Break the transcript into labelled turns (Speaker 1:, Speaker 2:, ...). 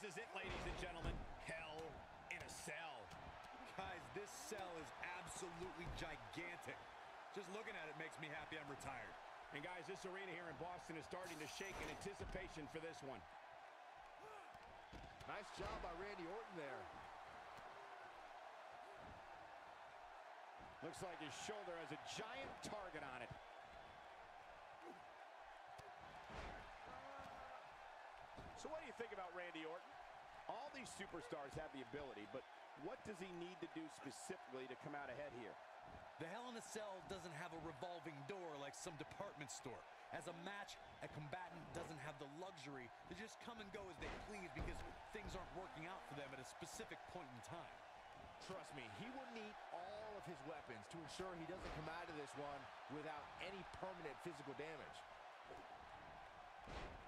Speaker 1: This is it, ladies and gentlemen. Hell in a Cell.
Speaker 2: Guys, this cell is absolutely gigantic. Just looking at it makes me happy I'm retired.
Speaker 1: And guys, this arena here in Boston is starting to shake in anticipation for this one.
Speaker 3: Nice job by Randy Orton there.
Speaker 1: Looks like his shoulder has a giant target on it. So what do you think about Randy Orton? All these superstars have the ability, but what does he need to do specifically to come out ahead here?
Speaker 2: The Hell in a Cell doesn't have a revolving door like some department store. As a match, a combatant doesn't have the luxury to just come and go as they please because things aren't working out for them at a specific point in time.
Speaker 3: Trust me, he will need all of his weapons to ensure he doesn't come out of this one without any permanent physical damage.